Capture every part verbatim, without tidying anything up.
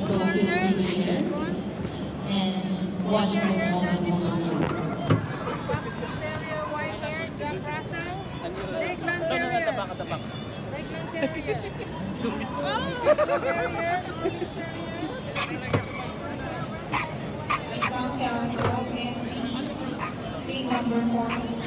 so feel free to share and watch my moment photos. Terrier, white hair, Jack Russell, Lakeland Terrier. Lakeland Terrier. Oh, Terrier, Police Terrier. Welcome, Calico, and the number four.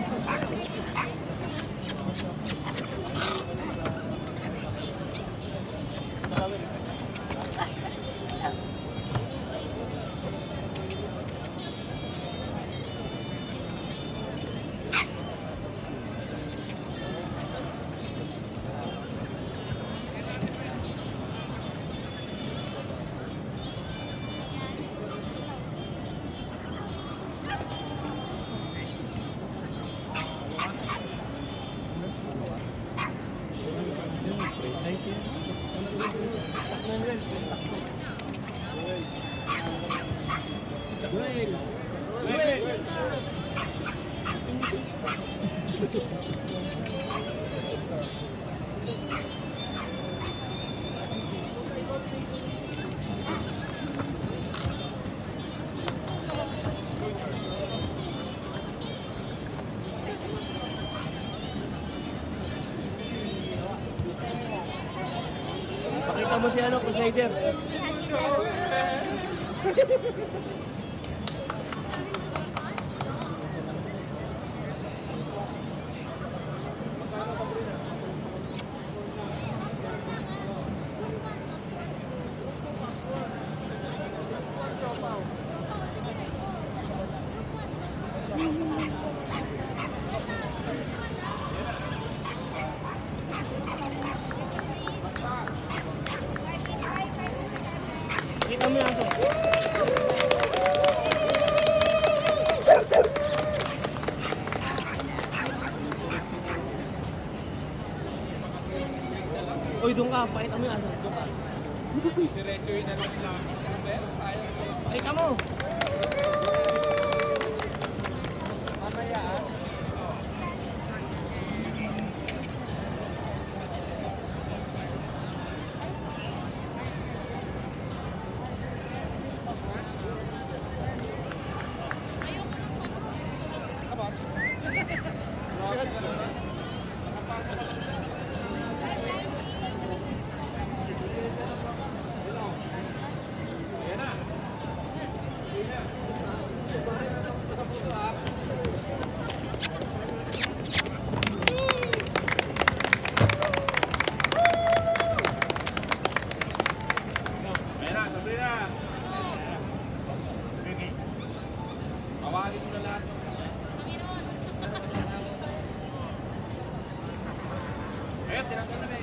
Pakita mo si ano, Crusader. Kita mo yan to. Uy, doon ka. Pakita mo yan. Doon ka. Diretso yun na lang. Pakita mo. Mamaya ah. Awalin mo na lahat. Panginoon. Ayun, tinanggal na